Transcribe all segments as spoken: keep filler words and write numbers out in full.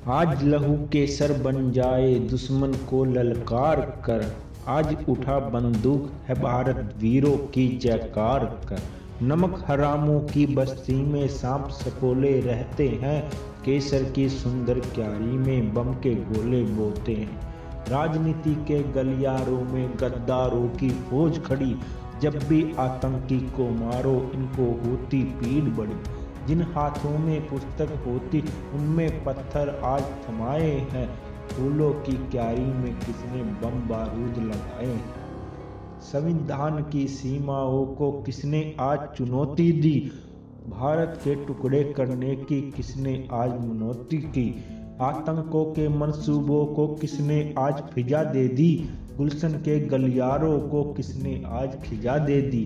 आज लहू के सर बन जाए दुश्मन को ललकार कर। आज उठा बंदूक है भारत वीरों की जयकार कर। नमक हरामों की बस्ती में सांप सपोले रहते हैं। केसर की सुंदर क्यारी में बम के गोले बोते हैं। राजनीति के गलियारों में गद्दारों की फौज खड़ी। जब भी आतंकी को मारो इनको होती पीड़ बड़ी। जिन हाथों में पुस्तक होती उनमें पत्थर आज थमाए हैं। फूलों की क्यारी में किसने बम बारूद लगाए हैं। संविधान की सीमाओं को किसने आज चुनौती दी। भारत के टुकड़े करने की किसने आज मनौती की। आतंकों के मंसूबों को किसने आज फिजा दे दी। गुलशन के गलियारों को किसने आज खिजा दे दी।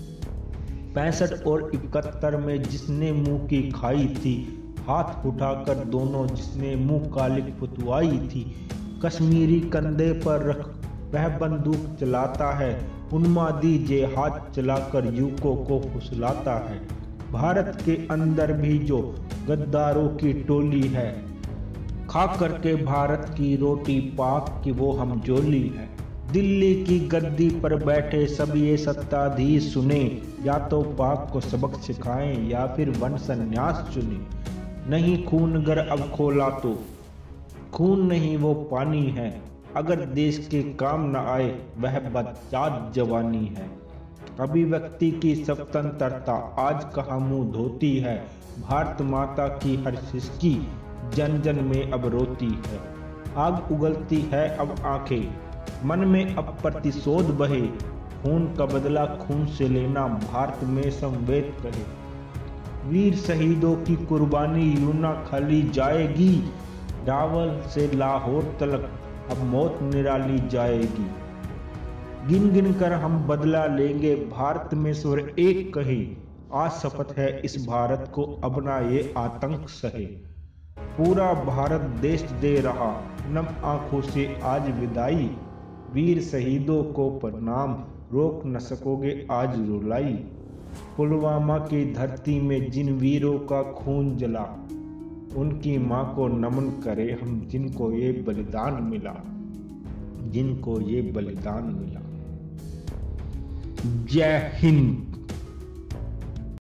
पैंसठ और इकहत्तर में जिसने मुंह की खाई थी। हाथ उठाकर दोनों जिसने मुंह कालिक पुतवाई थी। कश्मीरी कंधे पर रख वह बंदूक चलाता है। उन्मादी जे हाथ चलाकर युवकों को फुसलाता है। भारत के अंदर भी जो गद्दारों की टोली है। खा करके भारत की रोटी पाक की वो हम जोली है। दिल्ली की गद्दी पर बैठे सब ये सत्ताधीश सुने। या तो पाक को सबक सिखाएं या फिर वन संन्यास चुने। नहीं खून अगर अब खोला तो खून नहीं वो पानी है। अगर देश के काम न आए वह बदजात जवानी है। अभिव्यक्ति की स्वतंत्रता आज कहाँ मुंह धोती है। भारत माता की हर सिसकी जन जन में अब रोती है। आग उगलती है अब आंखें मन में अब प्रतिशोध बहे। खून का बदला खून से लेना भारत में संवेद कहे। वीर शहीदों की कुर्बानी यूं ना खाली जाएगी। रावल से लाहौर तलक अब मौत निराली जाएगी। गिन गिन कर हम बदला लेंगे भारत में स्वर एक कहे। आज शपथ है इस भारत को अब ना ये आतंक सहे। पूरा भारत देश दे रहा नम आंखों से आज विदाई। वीर शहीदों को प्रणाम रोक न सकोगे आज रुलाई। पुलवामा की धरती में जिन वीरों का खून जला। उनकी मां को नमन करे हम जिनको ये बलिदान मिला। जिनको ये बलिदान मिला। जय हिंद।